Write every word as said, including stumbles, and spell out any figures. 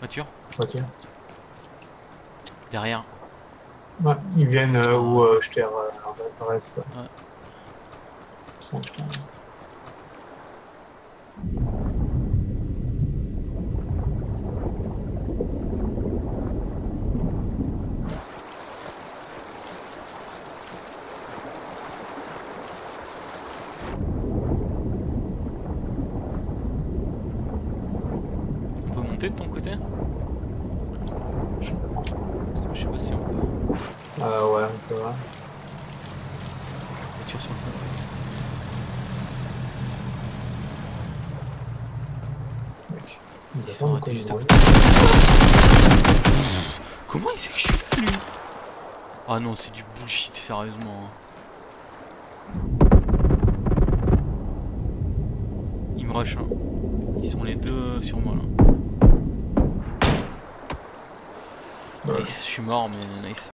Voiture. Voiture. Derrière. Ouais, ils viennent euh, Sur, où euh, euh, je t'ai reste. Quoi. Ouais. Sans, putain. On peut monter de ton côté? Je sais pas trop. Je sais pas si on peut. Euh, ouais, on peut. Ouais. Voiture sur le pont. Mec, ils Ils attendent sont ou arrêtés quoi, ils juste à brûlent. côté. Comment il sait que je suis là, lui? Ah non, c'est du bullshit, sérieusement. Ils me rushent, hein. Ils sont les deux sur moi, là. Ouais. Nice, je suis mort, mais nice.